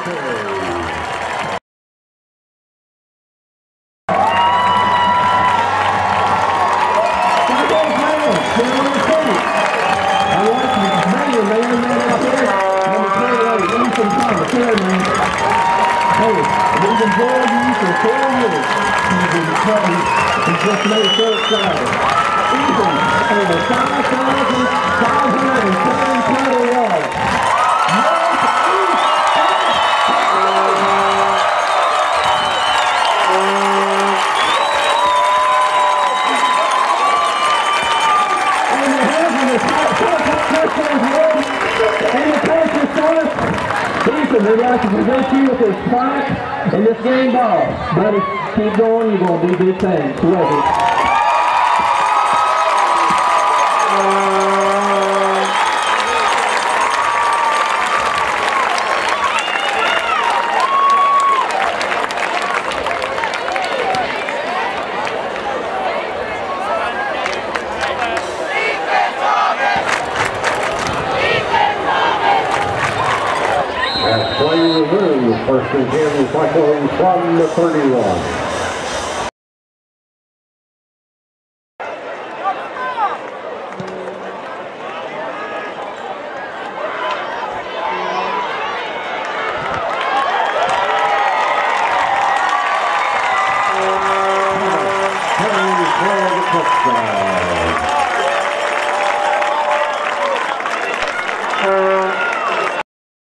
Just made it so excited. Even over 5,507 yards. And the hands of the and the coach is telling Ethan, they'd like to present you with this plaque and this game ball. Buddy, keep going, you're going to do big things. Terrific. Playing the room, first and 10, Cyclones from the 31.